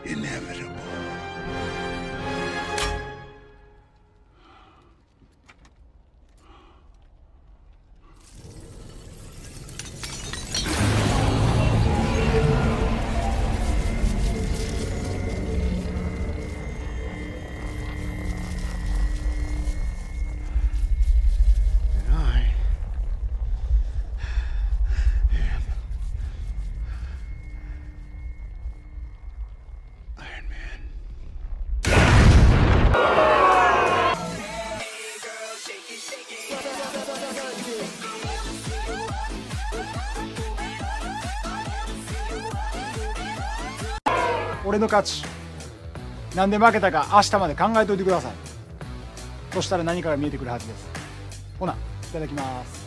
inevitable. 俺の勝ち。なんで負けたか明日まで考えておいてください。そしたら何かが見えてくるはずです。ほな、いただきます。